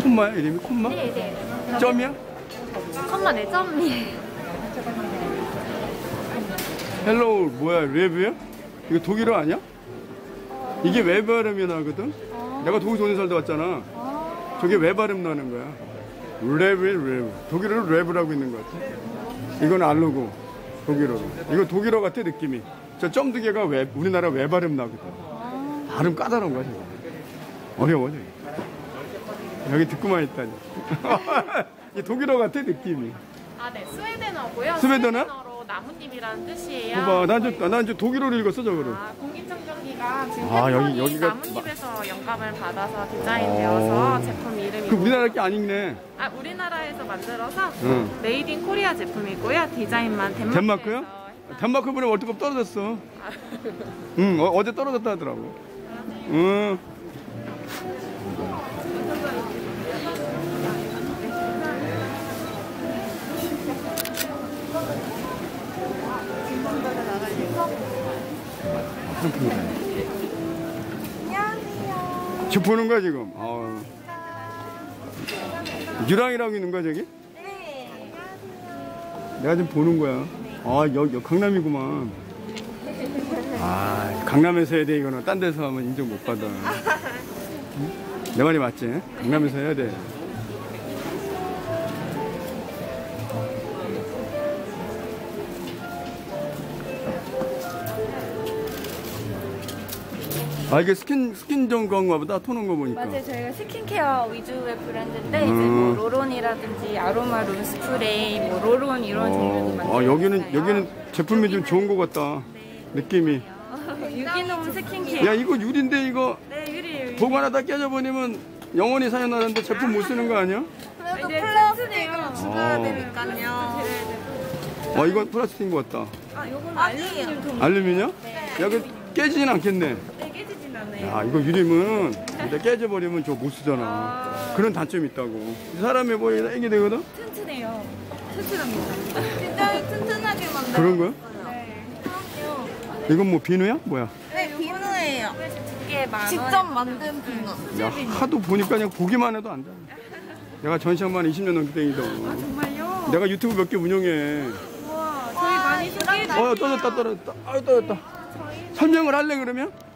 콤마야? 이름이 콤마? 네네. 점이야? 콤마 네 점이. 헬로우 뭐야? 웨브야? 이거 독일어 아니야? 이게 왜 발음이 나거든? 내가 독일 돈에 살다 왔잖아. 저게 왜 발음 나는 거야? 랩. 독일어로 랩을 하고 있는 것 같아. 이건 알로고 독일어로. 이거 독일어 같아 느낌이. 저 점 두 개가 왜 우리나라 왜 발음 나거든. 발음 까다로운 거야 저거. 어려워 저기. 여기 듣고만 있다니. 이 독일어 같아 느낌이. 아, 네, 스웨덴어고요. 스웨덴어? 스웨덴어로 나뭇잎이라는 뜻이에요. 봐봐, 난 독일어를 읽었어 저거를. 아, 공기청정기가 지금 아, 템폰이 여기가 나뭇잎에서 영감을 받아서 디자인되어서 제품 이름이. 그 우리나라 게 아니네. 아, 우리나라에서 만들어서 응. 메이드 인 코리아 제품이고요. 디자인만 덴마크요? 덴마크 이번에 월드컵 떨어졌어. 응, 어제 떨어졌다 하더라고. 응. 안녕하세요. 저 보는 거야 지금. 유랑이라고 있는 거야 저기? 네. 내가 지금 보는 거야. 여기 강남이구만. 강남에서 해야 돼 이거는. 딴 데서 하면 인정 못 받아. 응? 내 말이 맞지? 강남에서 해야 돼. 이게 스킨 정건가 보다. 토는 거 보니까. 맞아요. 저희가 스킨케어 위주의 브랜드인데 이제 뭐 로론이라든지 아로마 룸 스프레이, 뭐 로론 이런 종류도 만들고 여기는 제품이 좀 좋은 거 같다. 느낌이. 유기농 스킨케어. 야 이거 유리인데 이거 네, 유리. 보관하다 깨져버리면 영원히 사용하는데 제품 못 쓰는 거 아니야? 그래도 플라스틱으로 죽어야 되니까요. 이건 플라스틱인 것 같다. 요건 알루미늄 동. 알루미늄? 야, 그 깨지진 않겠네. 네, 깨지진 않아요. 야, 이거 유리면 근데 깨져버리면 저거 못 쓰잖아. 그런 단점이 있다고. 사람이 뭐 애기 되거든? 튼튼해요. 튼튼합니다. 굉장히 튼튼하게 만들어요. 그런 거야? 네. 그럼요. 이건 뭐 비누야? 뭐야? 네, 비누예요. 두개 만 직접 만든 비누. 야, 하도 보니까 그냥 보기만 해도 안 돼. 내가 전시장만 20년 넘게 다니다. 정말요? 내가 유튜브 몇 개 운영해. 우와, 저희 많이 소개해 떨어졌다. 떨어졌다. 설명을 할래 그러면?